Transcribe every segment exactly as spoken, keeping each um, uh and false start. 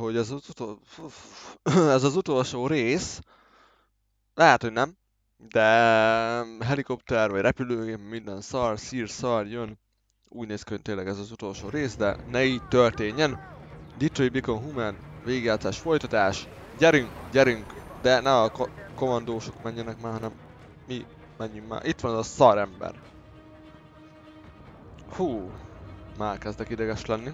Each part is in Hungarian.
hogy ez az, utol... ez az utolsó rész, lehet, hogy nem, de helikopter vagy repülőgép, minden szar, szír, szar jön. Úgy néz ki, hogy tényleg ez az utolsó rész, de ne így történjen. Detroit Become Human, végigjátszás, folytatás. Gyerünk, gyerünk, de ne a ko kommandósok menjenek már, hanem mi menjünk már. Itt van az a szar ember. Hú, már kezdek ideges lenni.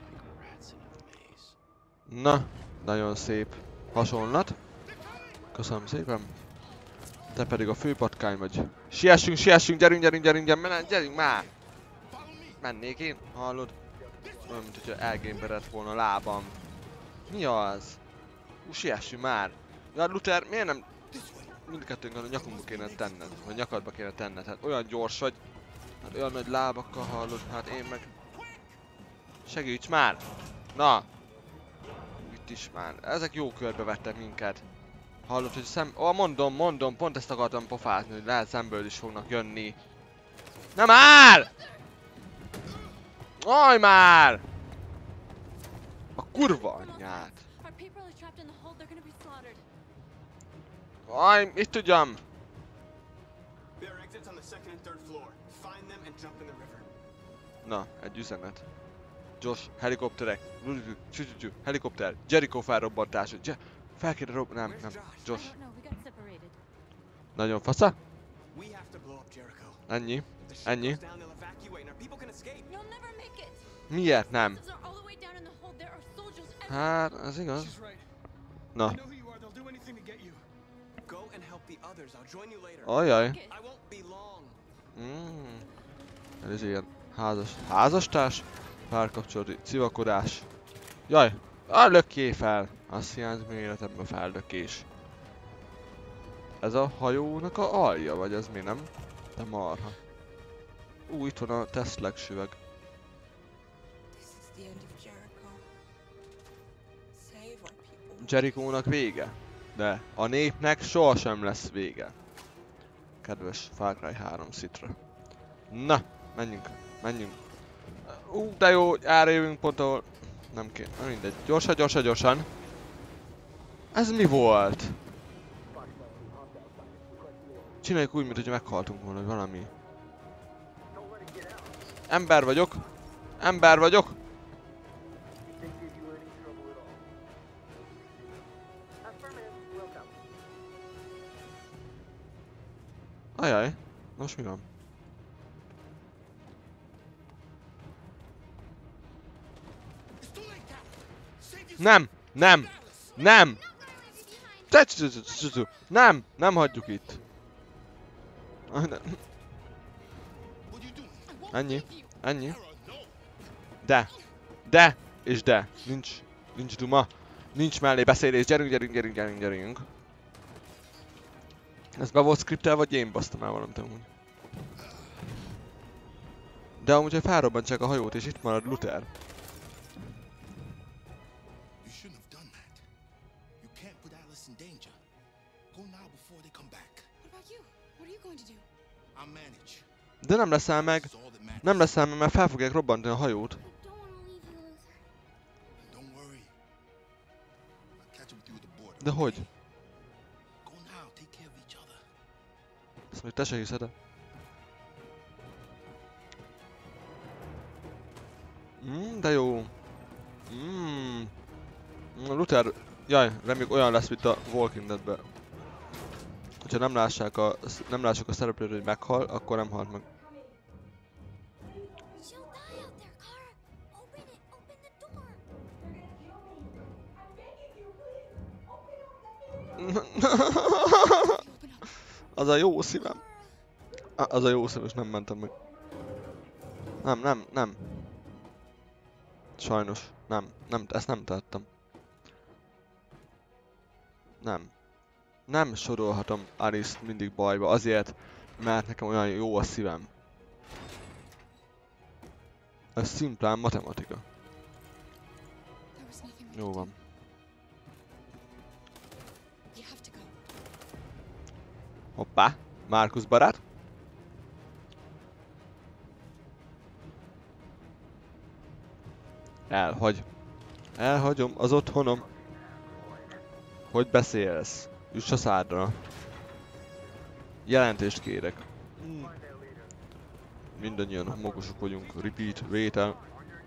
Na, nagyon szép hasonlat. Köszönöm szépen. Te pedig a főpatkány vagy. Siessünk, siessünk, gyerünk, gyerünk, gyerünk, gyerünk, gyerünk már! Mennék én, hallod? Olyan, mint hogyha elgémberett volna a lábam. Mi az? Hú, siessünk már! Ja, Luther, miért nem... Mindkettőnkön a nyakunkba kéne tenned, vagy nyakadba kéne tenned, hát olyan gyors vagy. Hát olyan nagy lábakkal hallod, hát én meg... Segíts már! Na! Itt is már. Ezek jó körbe vettek minket. Hallod, hogy szem... Ó, oh, mondom, mondom, pont ezt akartam pofázni, hogy lehet szemből is fognak jönni. Nem már! Aj már! A kurva anyját! Aj, mit tudjam? Na, egy üzenet. Josh, helikopterek, helikopter, Jericho felrobbantása, Je fel kéne rob... nem, nem, Josh. Nagyon fasza? Ennyi, ennyi. Miért nem? Hát, ez igaz. Na. Ajaj. Mm. Ez ilyen házas... házastárs? Párkapcsolati civakodás. Jaj! Ah, lökjé fel! Azt hiányzik még életemben feldökés. Ez a hajónak a alja, vagy ez mi nem? De marha. Ú, itt van a Tesla süveg. Jericho-nak vége. De a népnek sohasem lesz vége. Kedves Far Cry három szitra. Na, menjünk, menjünk. Ú, de jó, erre jövünk pont ahol... Nem kéne, na mindegy. Gyorsan, gyorsan, gyorsan. Ez mi volt? Csináljuk úgy, mintha meghaltunk volna, hogy valami. Ember vagyok. Ember vagyok. Ajaj. Most mi van? Nem! Nem! Nem! Nem! Nem hagyjuk itt! Ennyi. Ennyi. De! De! És de! Nincs... Nincs duma. Nincs mellé beszélés. Gyerünk, gyerünk, gyerünk, gyerünk, gyerünk. Ez be volt skriptel, vagy én basztam el valamit amúgy. De amúgy, hogy felrobbantsák a hajót, és itt marad Luther. De nem leszel meg. Nem leszel meg, mert fel fogják robbantani a hajót. De hogy? Ezt még te se hiszed -e. Mm, de jó. Mm. Luther, jaj, reméljük olyan lesz, mint a Walking Deadben. Hogyha nem lássák a, nem lássák a szereplőt, hogy meghal, akkor nem halt meg. Az a jó szívem. Az a jó szívem, és nem mentem meg. Nem, nem, nem. Sajnos, nem, nem, ezt nem tettem. Nem. Nem sorolhatom Alice-t mindig bajba, azért, mert nekem olyan jó a szívem. Ez szimplán matematika. Jó van. Hoppá, Markus barát. Elhagy. Elhagyom az otthonom. Hogy beszélsz? Üss a szádra. Jelentést kérek. Hmm. Mindannyian homokosok vagyunk. Repeat, vétel.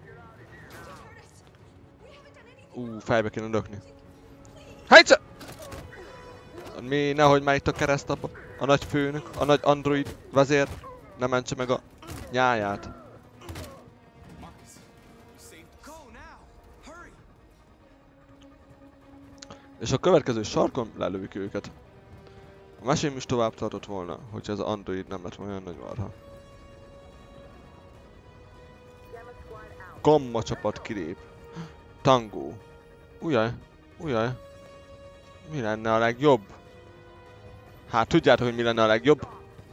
Ú, uh, fejbe kéne lökni. Hajca! Mi, nehogy már itt a keresztapa. A nagy főnök, a nagy android vezér ne mentse meg a nyáját. És a következő sarkon lelövik őket. A mesém is tovább tartott volna, hogyha ez az android nem lett volna olyan nagy marha. Gamma csapat kilép. Tango. Ujjaj, ujjaj. Mi lenne a legjobb? Hát tudjátok, hogy mi lenne a legjobb?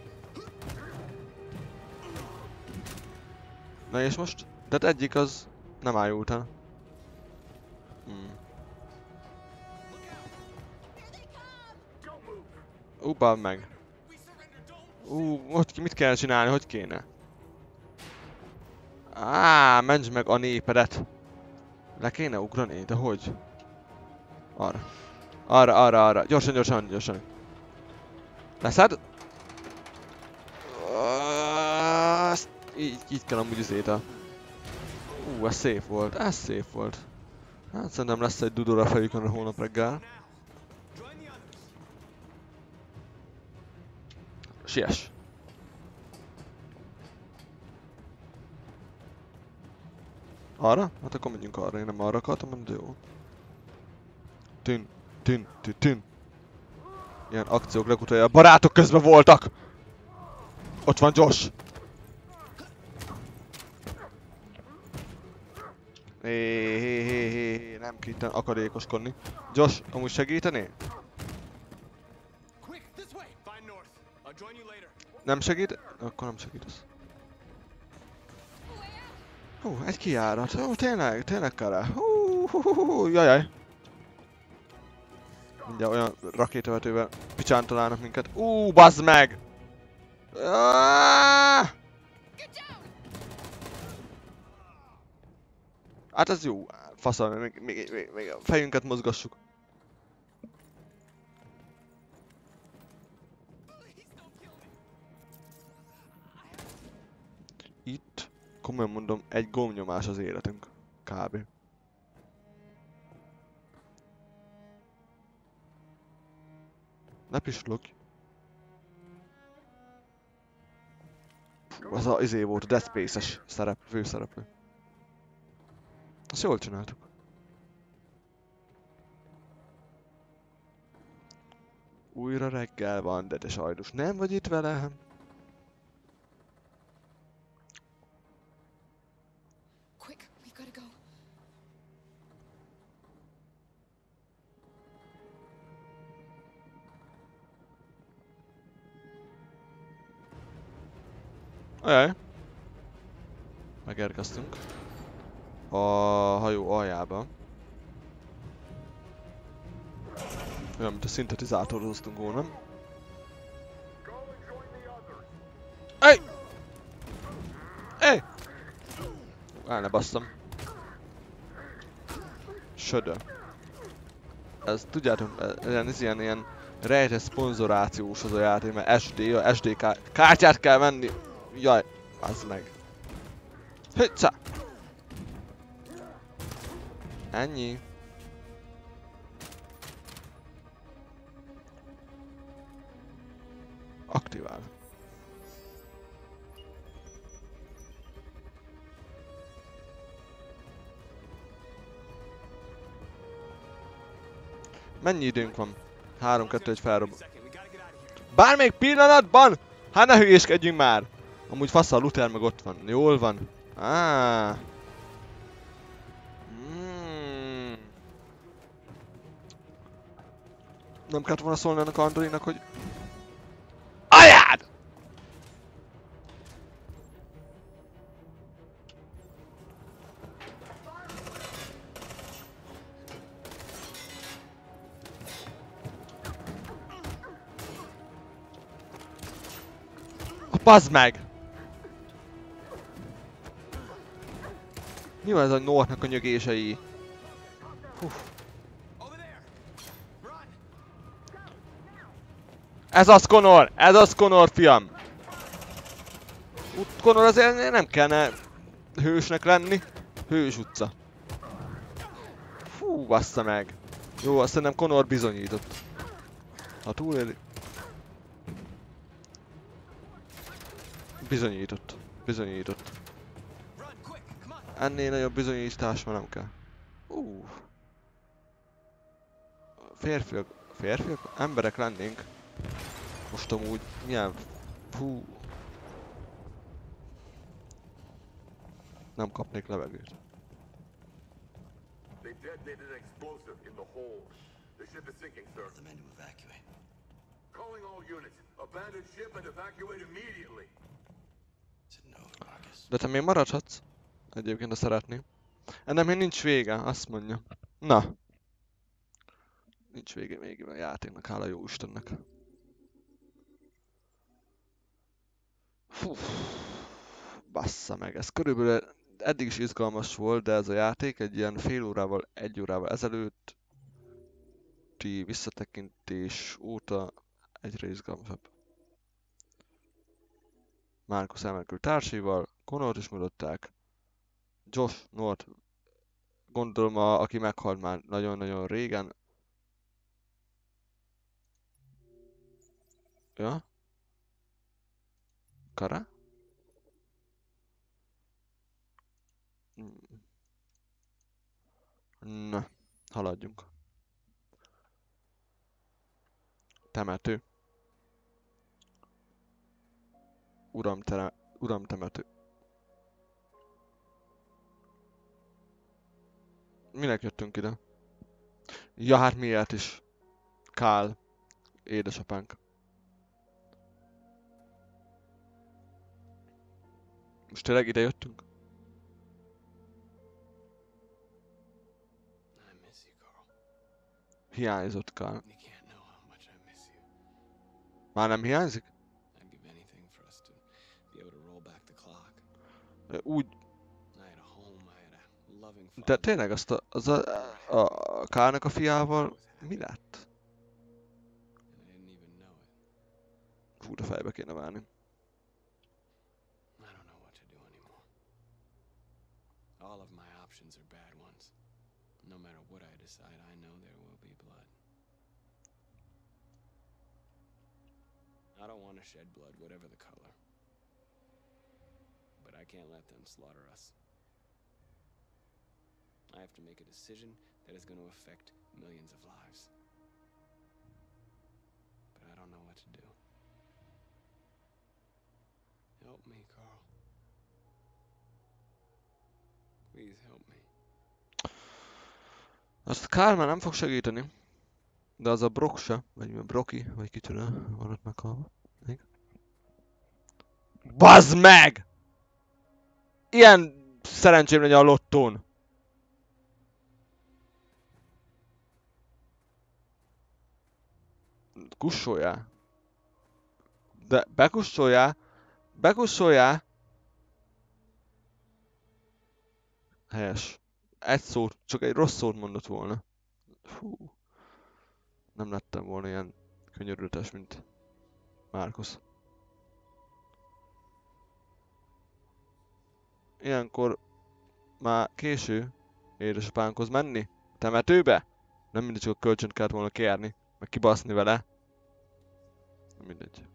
Na és most? Tehát egyik az nem áll után. Hmm. Ú, báb meg. Ú, hogy mit kell csinálni, hogy kéne? Á, mentsd meg a népedet. Le kéne ugrani, de hogy? Arra. Arra, arra, arra. Gyorsan, gyorsan, gyorsan. Leszed? Így, így kell amúgy izét a... Ú, ez szép volt, ez szép volt. Hát szerintem lesz egy dudor a fejükön holnap reggel. Siess! Arra? Hát akkor menjünk arra, én nem arra akartam, de jó. Tün, tün, tün, tün. Ilyen akciók legutoljára a barátok közben voltak! Ott van Josh! Hé, hé, hé, hé, hé, nem kell itten akadékoskodni. Josh, amúgy segítené? Nem segít? Akkor nem segítesz. Hú, egy kijárat. Hú, tényleg, tényleg kell. Hú, hú, hú, hú, jajjaj. Mindjárt olyan rakétavetővel picsántalálnak minket. Ú, bazd meg! Aaaaaaah! Hát ez jó. Faszal, még, még, még, még a fejünket mozgassuk. Itt, komolyan mondom, egy gombnyomás az életünk. Kb. Ne pislogj. Az a izé volt, a Dead Space-es szerep, főszereplő. Azt jól csináltuk. Újra reggel van, de te sajnos nem vagy itt velem. Quick, we gotta go. Ajaj. Megérkeztünk. A hajó aljába. Olyan, mint a szintetizátoroztunk volna. Ej! Ej! El ne basszam. Södö. Ez tudjátok, ez ilyen, ilyen rejtett szponzorációs az a játék, mert es dé, a es dé kártyát kell venni. Jaj, az meg. Hücca! Ennyi. Aktivál. Mennyi időnk van? három kettő egy felrobban. Bármelyik pillanatban! Hát ne hülyéskedjünk már! Amúgy fasz a Luther meg ott van. Jól van. Ah. Mm. Nem kellett volna szólni ennek a Androidnak, hogy... Anyád! Bazd meg! Mi van ez a Northnak a nyögései? Hú. Ez az Connor! Ez az Connor, fiam! Ut Connor azért nem kellene hősnek lenni. Hős utca. Fú, bassza meg. Jó, azt szerintem Connor bizonyított. Ha túléli... Bizonyított. Bizonyított. Ennél nagyobb bizonyítás már nem kell. Uh. Férfiak... Férfiak? Emberek lennénk. Most amúgy milyen... Hú. Nem kapnék levegőt. They detonated an explosive in the hold. The ship is sinking, sir. The men to evacuate. Calling all units. Abandon ship and evacuate immediately. Said no, Marcus. De te még maradhatsz. Egyébként, ha szeretnél. Ennek még nincs vége, azt mondja. Na. Nincs vége még a játéknak, hála jó Istennek. Fú. Bassza meg, ez körülbelül eddig is izgalmas volt, de ez a játék egy ilyen fél órával, egy órával ezelőtti visszatekintés óta egyre izgalmasabb. Marcus elmenekült társaival, Connort is mutatták. Josh North, gondolom a, aki meghalt már nagyon-nagyon régen. Ja? Kara? Na, haladjunk. Temető. Uram, tere, uram temető. Minek jöttünk ide? Ja, hát miért is? Kál. Édesapánk. Most tényleg ide jöttünk? I miss you, Carl. Hiányzott Kál. You can't know how much I miss you. Már nem hiányzik? I'd give anything for us to be able to roll back the clock. Úgy, I had a home, I had a loving de father. tényleg azt a, az a, a, a Kálnak a fiával mi lett? And I didn't even know it. Fú, de fejbe kéne válni. I don't know what to do anymore. All of my options are bad ones. No matter what I decide, I know there will be blood. I don't want to shed blood, whatever the color. But I can't let them slaughter us. I have to make a decision that is going to affect millions of lives. But I don't know what to do. Help me, Carl. Please help me. Azt Kál már nem fog segíteni. De az a Brock se, vagy Brocky, vagy kicsoda van ott meghalva. Még. Bazd meg! Ilyen szerencsém legyen a lottón. Kussoljál. De bekussoljál. Bekussoljál. Helyes. Egy szót, csak egy rossz szót mondott volna. Fú. Nem lettem volna ilyen könyörületes, mint Marcus. Ilyenkor már késő édesapánkhoz menni? Temetőbe? Nem mindegy, csak a kölcsönt kellett volna kérni, meg kibaszni vele. Nem mindegy.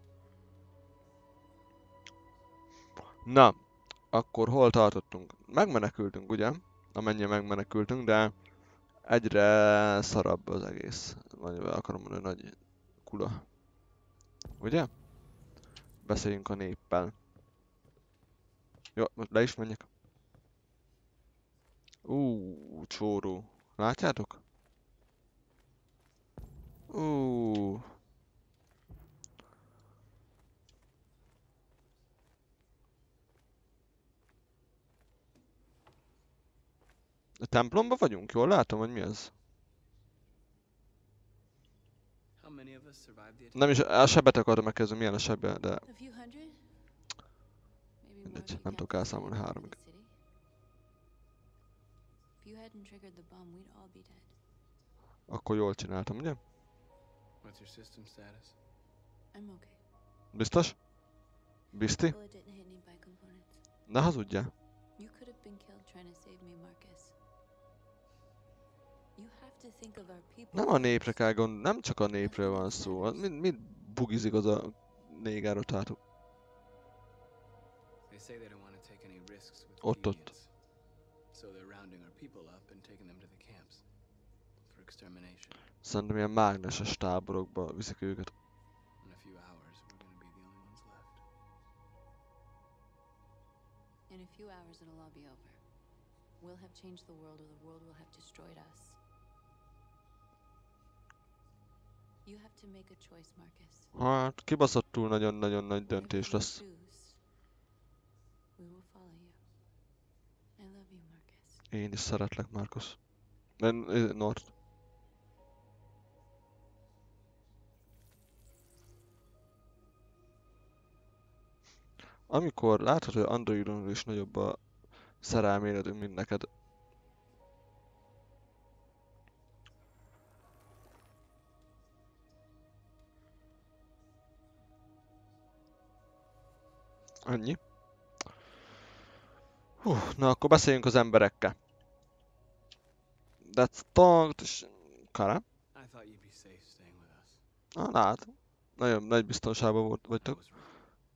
Na, akkor hol tartottunk? Megmenekültünk, ugye? Amennyire megmenekültünk, de egyre szarabb az egész. Vagy akarom mondani, nagy kula. Ugye? Beszéljünk a néppel. Jó, most le is menjek. Ú, csóró. Látjátok? Ú. A templomba vagyunk? Jól látom, hogy mi ez? How many of us survived the attack? Nem is, a sebet akartam megkezdeni, milyen a sebbe, de A few hundred? Maybe more mindegy, if you nem tudok count the elszámolni civilians in háromig. the city. If you hadn't triggered the bomb, we'd all be dead. akkor jól csináltam, ugye? What's your system status? I'm okay. Biztos? Bizti? Bullet didn't hit any bike components. Ne hazudjál. You could have been killed trying to save me, Marcus. You have to think of our people. Nem a népre kell gond, nem csak a népről van szó. Az Mind, mind bugizik az a négárotátok. They say they don't want to take any risks with Ott, ott. deviants. So they're rounding our people up and taking them to the camps for extermination. Szerintem ilyen mágneses táborokba viszik őket. In a few hours, we're going to be the only ones left. In a few hours, it'll all be over. We'll have changed the world, or the world will have destroyed us. You have to make a choice, Marcus. Hát, kibaszottul nagyon-nagyon nagy Whatever döntés you lesz. choose, we will follow you. I love you, Marcus. Én is szeretlek, Markus. Men, eh, Nord. Amikor látod, hogy Androidon is nagyobb a szerelméletünk, mint neked. Annyi. Hú, na akkor beszéljünk az emberekkel. That's talked... Kara? I thought you'd be safe staying with us. Ah, lát. Nagyon nagy biztonságban volt, I vagytok. was wrong.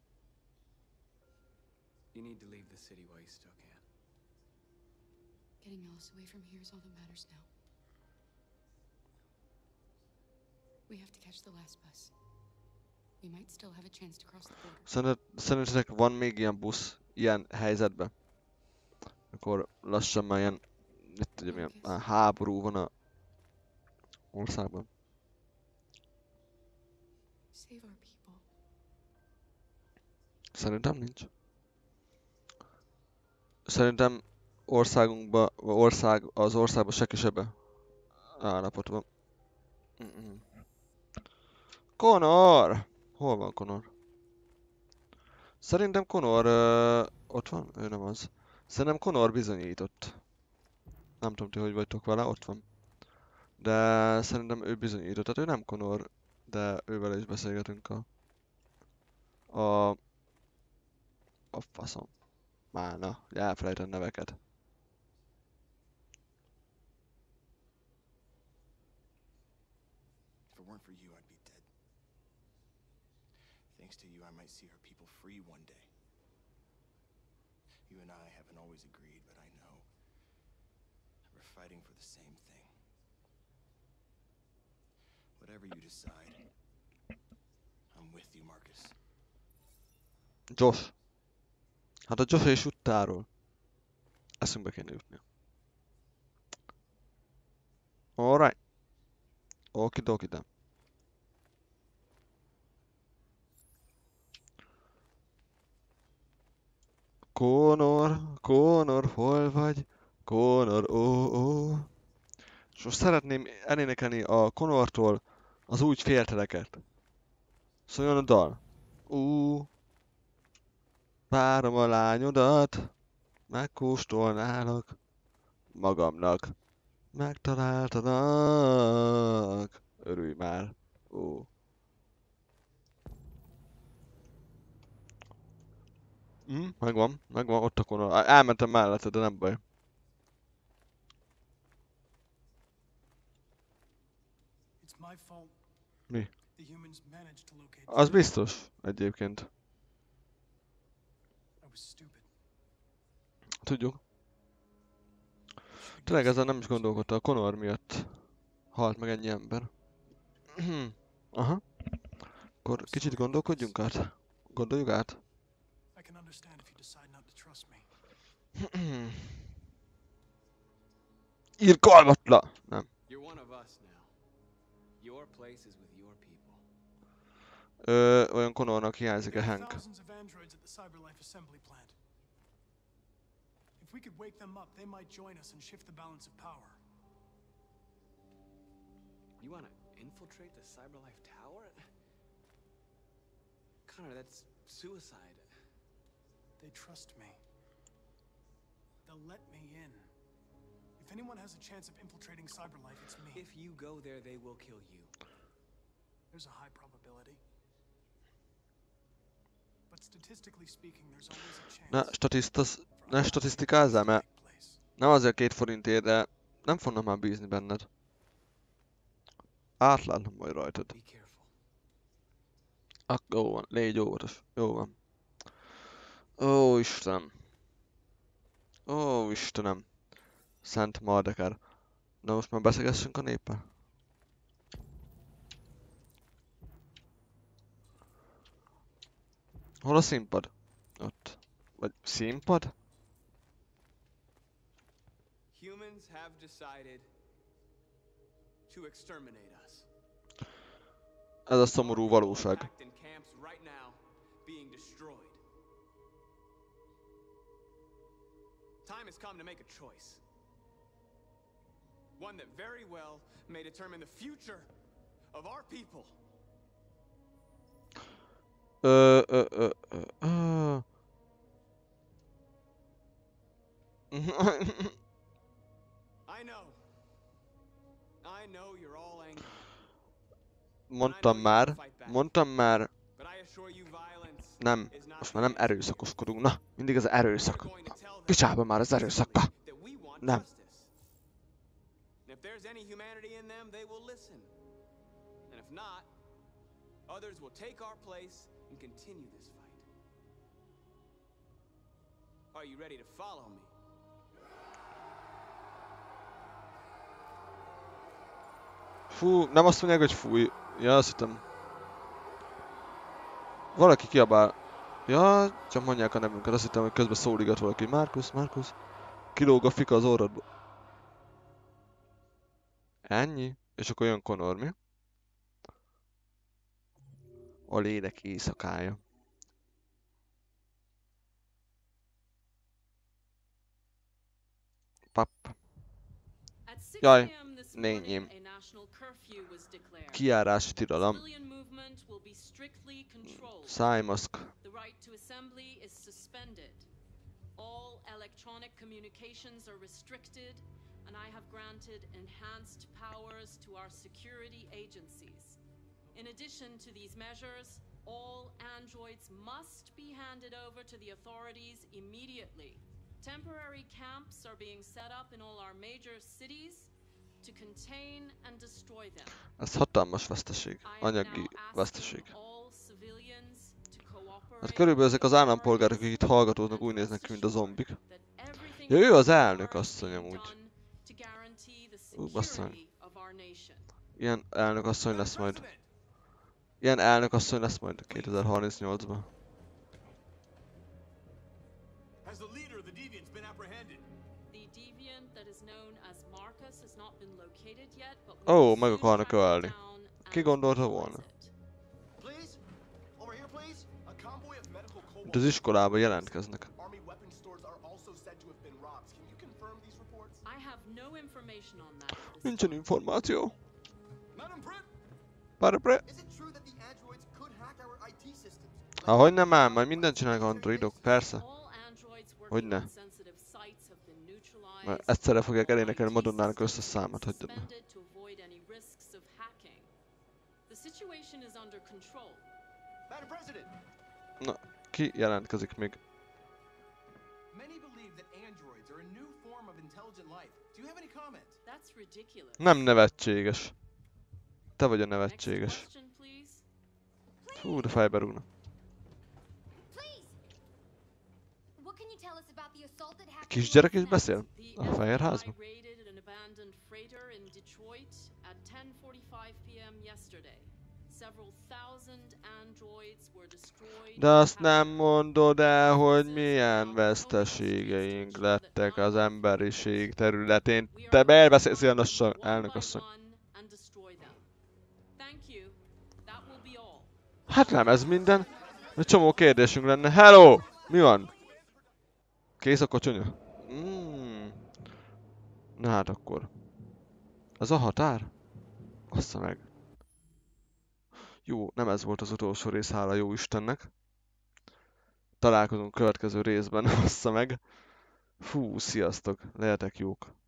You need to leave the city while you still can. Getting Alice away from here is all that matters now. We have to catch the last bus. We might still have a chance to cross the border. Szerinted, szerintetek van még ilyen busz ilyen helyzetben? Akkor lassan már ilyen, mit tudjam, ilyen már háború van a országban. Save our people. Szerintem nincs. Szerintem országunkba, ország, az országban se kisebb állapot van. Mm-mm. Connor! Hol van Connor? Szerintem Connor uh, ott van? Ő nem az. Szerintem Connor bizonyított. Nem tudom ti, hogy vagytok vele, ott van. De szerintem ő bizonyított. Tehát ő nem Connor, de ővel is beszélgetünk a... A... A faszom. Már na, elfelejtem neveket. If it weren't for you, I'd be dead. Thanks to you, I might see our people free one day. You and I haven't always agreed, but I know we're fighting for the same thing. Whatever you decide, I'm with you, Marcus. Josh. Hát a Josh és uttáról. Eszünkbe kéne jutnia. Alright. Okidoki then. Connor, Connor, hol vagy? Connor, ó, ó. És most szeretném elénekelni a Connortól az úgy félteleket. Szóljon a dal. Ú, várom a lányodat, megkóstolnálak magamnak. Megtaláltalak. Örülj már. Ó. Hm, megvan, megvan, ott a Connor. Á, elmentem mellette, de nem baj. It's my fault. Mi? The humans managed to locate Az the- biztos, egyébként. I was stupid. Tudjuk. Tényleg ezen nem is gondolkodtam, a Connor miatt halt meg ennyi ember. Aha. Akkor kicsit gondolkodjunk át. Gondoljuk át. I can understand if you decide not to trust me. Irgalmatlan! Nem. You're one of us now. Your place is with your people. Ö, olyan Connornak hiányzik a There are Hank. thousands of androids at the Cyberlife assembly plant. If we could wake them up, they might join us and shift the balance of power. You want to infiltrate the Cyberlife Tower? Connor, that's suicide. They trust me. They'll let me in. If anyone has a chance of infiltrating Cyberlife, it's me. If you go there, they will kill you. There's a high probability. But statistically speaking, there's always a chance. Ne, statisztasz, ne statisztikázzál, mert nem azért két forintért, de nem fognak már bízni benned. Átlátom majd rajtad. Be careful. Ak, jó van, légy óvatos. Jó van. Ó, Istenem. Ó, Istenem. Szent Mardekár. Na most már beszélgessünk a néppel? Hol a színpad? Ott. Vagy színpad? Humans have decided to exterminate us. Ez a szomorú valóság. Packed in camps right now, being destroyed. Time has come to make a choice. One that very well may determine the future of our people. Ö, ö, ö, ö, ö. I know. I know you're all angry. Mondtam már, mondtam már, But I assure you violence nem, is not most már nem erőszakoskodunk. Na, mindig az erőszak. Picsába már az erőszaka. that we want Nem. justice. And if there's any humanity in them, they will listen. And if not, others will take our place and continue this fight. Are you ready to follow me? Fú, nem azt mondják, hogy fúj. Ja, azt hittem. Valaki kiabál. Ja, csak mondják a nevünket. Azt hittem, hogy közben szóligat valaki. Markus, Markus. Kilóg a fika az orrodból. Ennyi? És akkor jön Connor, mi? A lélek éjszakája. Pap. Jaj, lényém. Kijárási tilalom. Szájmaszk. The right to assembly is suspended. All electronic communications are restricted, and I have granted enhanced powers to our security agencies. In addition to these measures, all androids must be handed over to the authorities immediately. Temporary camps are being set up in all our major cities to contain and destroy them. Ez hatalmas veszteség. Anyagi veszteség. Hát körülbelül ezek az állampolgárok, akik itt hallgatóznak, úgy néznek ki, mint a zombik. Ja, ő az elnök asszony amúgy. Ú, basszony. Ilyen elnök asszony lesz majd. Ilyen elnök asszony lesz majd kétezer-harmincnyolcban. Has the leader of the deviants been apprehended? Ó, meg akarnak ölni. Ki gondolta volna? Please? Over here, please? A convoy of medical Itt az iskolában jelentkeznek. Army weapon stores are also said to have been robbed. Can you confirm these reports? I have no information on that. Nincsen információ. Madam Britt? Pár pre... Is it true that the androids could hack our I T systems? Ahogy nem ám, majd mindent csinálnak androidok, persze. Hogyne. Mert egyszerre fogják elénekelni Madonnának összes számát, hagyjad meg. Madam President, Na, ki jelentkezik még? many believe that androids are a new form of intelligent life. Do you have any comment? That's ridiculous. Nem nevetséges. Te vagy a nevetséges. Hú, de fejbe rúgna. Kisgyerek is beszél? A Fehérházban? De azt nem mondod el, hogy milyen veszteségeink lettek az emberiség területén. Te belbeszélsz ilyen lassan, elnök asszony. Hát nem ez minden. Egy csomó kérdésünk lenne. Hello! Mi van? Kész a kocsonya? Mm. Na hát akkor. Ez a határ? Bassza meg. Jó, nem ez volt az utolsó rész, hála jó Istennek. Találkozunk következő részben, bassza meg. Fú, sziasztok, lehetek jók.